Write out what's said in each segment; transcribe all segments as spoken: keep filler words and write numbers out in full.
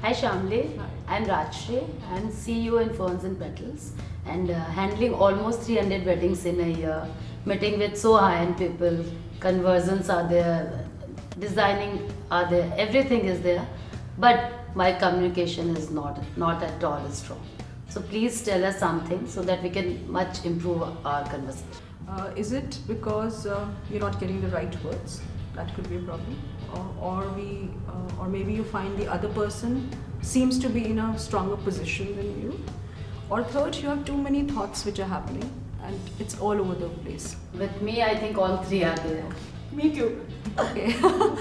Hi Shyamli, Hi. I'm Rathore and C E O in Ferns and Petals and uh, handling almost three hundred weddings in a year, meeting with so high-end people, conversions are there, designing are there, everything is there, but my communication is not, not at all strong. So please tell us something so that we can much improve our conversation. Uh, is it because uh, you're not getting the right words? That could be a problem. Or, or we, uh, or maybe you find the other person seems to be in a stronger position than you. Or third, you have too many thoughts which are happening and it's all over the place. With me, I think all three are there. Me too. Okay.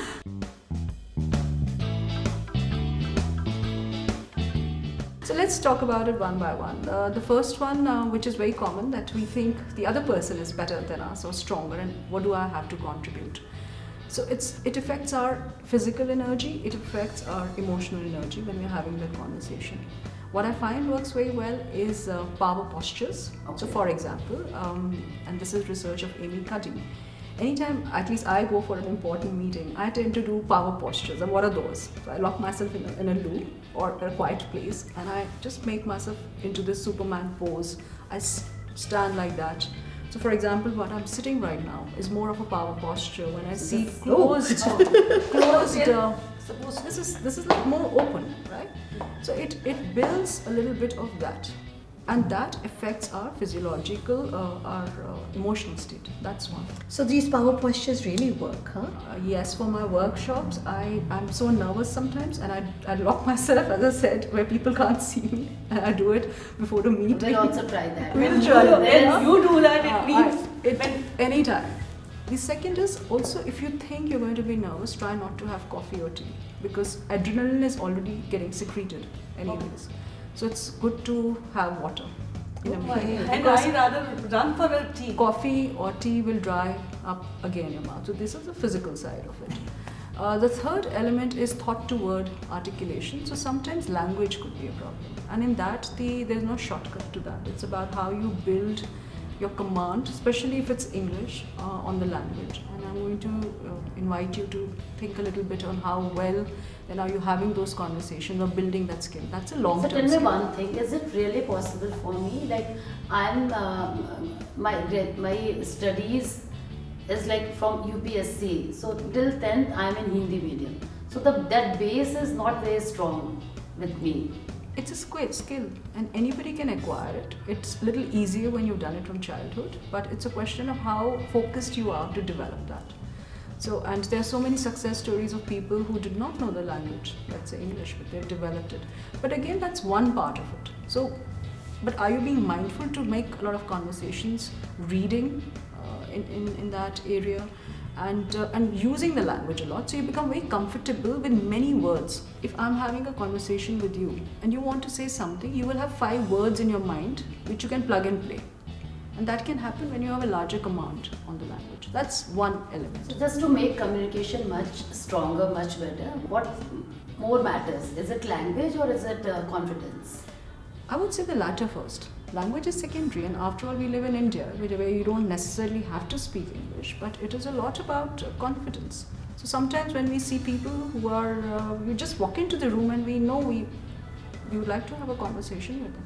So let's talk about it one by one. Uh, the first one, uh, which is very common, that we think the other person is better than us or stronger, and what do I have to contribute? So it's it affects our physical energy, it affects our emotional energy when we're having that conversation. What I find works very well is uh, power postures. Okay. So for example, um, and this is research of Amy Cuddy, anytime at least I go for an important meeting, I tend to do power postures. And what are those? So I lock myself in a, in a loop or a quiet place and I just make myself into this Superman pose. I stand like that. So for example, what I'm sitting right now is more of a power posture. When I see closed, closed, uh, suppose this is this is like more open, right? So it it builds a little bit of that, and that affects our physiological, uh, our uh, emotional state. That's one. So these power postures really work, huh? Uh, yes, for my workshops, I I'm so nervous sometimes, and I I lock myself, as I said, where people can't see me, and I do it before the meeting. We'll also try that. We'll try that. Then you do that, Uh, it means I- it, anytime. The second is also, if you think you're going to be nervous, try not to have coffee or tea, because adrenaline is already getting secreted anyways. So it's good to have water in a Oh, meal. and Because I rather run for a tea. coffee or tea will dry up again your mouth. So this is the physical side of it. Uh, the third element is thought to word articulation. So sometimes language could be a problem, and in that the there's no shortcut to that. It's about how you build your command, especially if it's English, uh, on the language. And I'm going to uh, invite you to think a little bit on how well then are you having those conversations or building that skill. That's a long So term tell me skill. one thing, is it really possible for me, like I'm, um, my, grade- my studies is like from U P S C, so till tenth I'm in Hindi medium. So the, that base is not very strong with me. It's a skill, skill, and anybody can acquire it. It's a little easier when you've done it from childhood, but it's a question of how focused you are to develop that. So, and there are so many success stories of people who did not know the language, let's say English, but they've developed it. But again, that's one part of it. So, but are you being mindful to make a lot of conversations, reading uh, in, in, in that area? And, uh, and using the language a lot, so you become very comfortable with many words. If I'm having a conversation with you and you want to say something, you will have five words in your mind which you can plug and play, and that can happen when you have a larger command on the language. That's one element. So just to make communication much stronger, much better, what more matters? Is it language or is it uh, confidence? I would say the latter first. Language is secondary, and after all we live in India where you don't necessarily have to speak English, but it is a lot about uh, confidence. So sometimes when we see people who are, uh, we just walk into the room and we know we, we would like to have a conversation with them.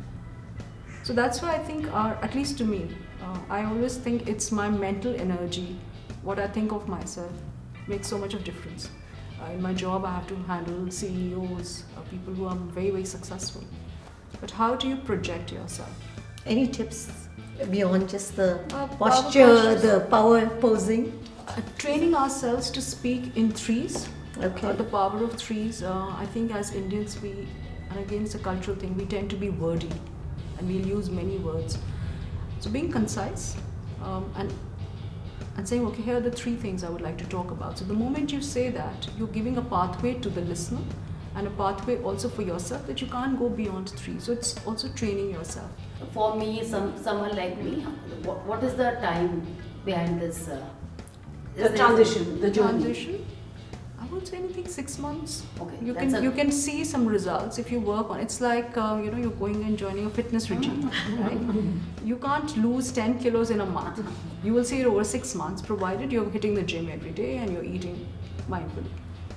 So that's why I think, our, at least to me, uh, I always think it's my mental energy, what I think of myself makes so much of difference. Uh, in my job I have to handle C E Os, uh, people who are very very successful. But how do you project yourself? Any tips beyond just the Uh, power posture, postures. the power posing? Uh, training ourselves to speak in threes. Okay. Uh, the power of threes. Uh, I think as Indians we, and again it's a cultural thing, we tend to be wordy and we'll use many words. So being concise um, and and saying, okay, here are the three things I would like to talk about. So the moment you say that, you're giving a pathway to the listener and a pathway also for yourself that you can't go beyond three. So it's also training yourself. For me, some someone like me, what, what is the time behind this? Uh, is The there- transition, the journey. Transition, I would say anything six months. Okay, You that's can a- you can see some results if you work on. It's like uh, you know you're going and joining a fitness regime, right? You can't lose ten kilos in a month. You will see it over six months, provided you're hitting the gym every day and you're eating mindfully.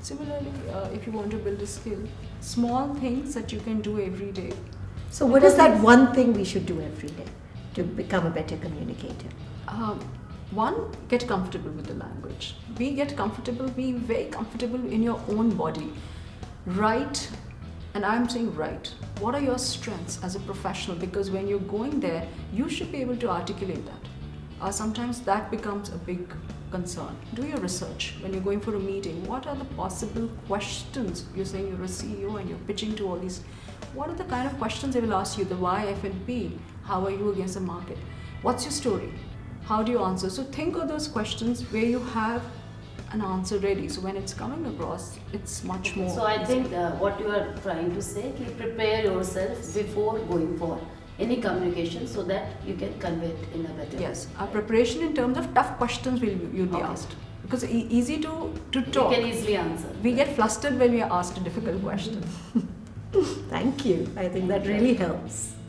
Similarly, uh, if you want to build a skill, small things that you can do every day. So what is that one thing we should do every day to become a better communicator? Um, one, get comfortable with the language. Be get comfortable, be very comfortable in your own body. Write, and I'm saying write. What are your strengths as a professional? Because when you're going there, you should be able to articulate that. Uh, sometimes that becomes a big concern. Do your research. When you're going for a meeting, what are the possible questions? You're saying you're a C E O and you're pitching to all these. What are the kind of questions they will ask you? The why, F and P. How are you against the market? What's your story? How do you answer? So think of those questions where you have an answer ready. So when it's coming across, it's much more. So I easy. think uh, what you are trying to say, ki prepare yourself before going for any communication so that you can convey it in a better way. Yes, our preparation in terms of tough questions will you'll be Okay. asked. Because e easy to, to talk. You can easily answer. We get flustered when we are asked a difficult question. Thank you. I think that really helps.